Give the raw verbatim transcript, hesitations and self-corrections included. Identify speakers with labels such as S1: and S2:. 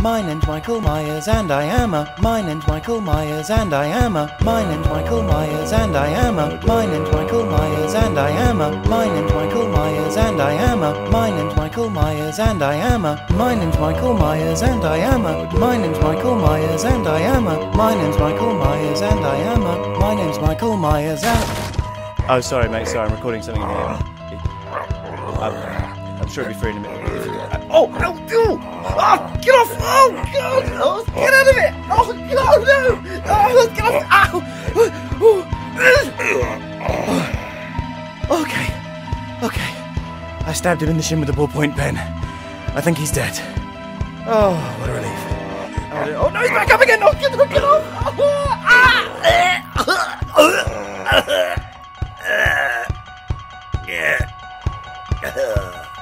S1: My name's Michael Myers and I am a. My name's Michael Myers and I am a. My name's Michael Myers and I am a. My name's Michael Myers and I am a. My name's Michael Myers and I am a. My name's Michael Myers and I am a. My name's Michael Myers and I am a. My name's Michael Myers and I am a. My name's Michael Myers and I am a. My name's Michael Myers and. Oh, sorry, mate. Sorry, I'm recording something in here. I'm, I'm sure it'll be free in a minute. Oh, oh, oh! Oh, get off! Oh, God! Oh, get out of it! Oh, God, no! Oh, get off! Ow! Okay, okay. I stabbed him in the shin with a ballpoint pen. I think he's dead. Oh, what a relief. Oh, no, he's back up again! Oh, get, get off! Oh, ah!